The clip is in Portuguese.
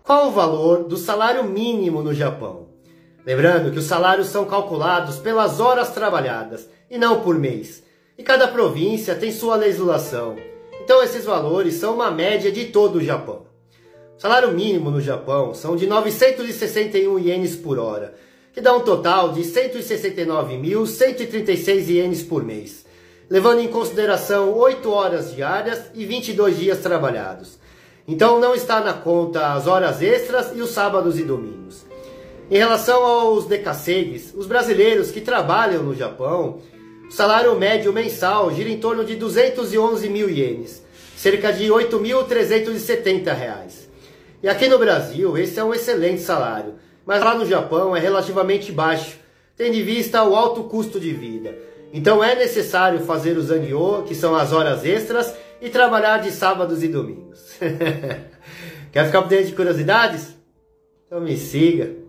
Qual o valor do salário mínimo no Japão? Lembrando que os salários são calculados pelas horas trabalhadas e não por mês. E cada província tem sua legislação. Então esses valores são uma média de todo o Japão. O salário mínimo no Japão são de 961 ienes por hora, que dá um total de 169.136 ienes por mês, levando em consideração 8 horas diárias e 22 dias trabalhados. Então não está na conta as horas extras e os sábados e domingos. Em relação aos decasegues, os brasileiros que trabalham no Japão, o salário médio mensal gira em torno de 211 mil ienes, cerca de R$ 8.370. E aqui no Brasil, esse é um excelente salário, mas lá no Japão é relativamente baixo, tendo em vista o alto custo de vida. Então é necessário fazer o Zangyo, que são as horas extras, e trabalhar de sábados e domingos. Quer ficar por dentro de curiosidades? Então me siga.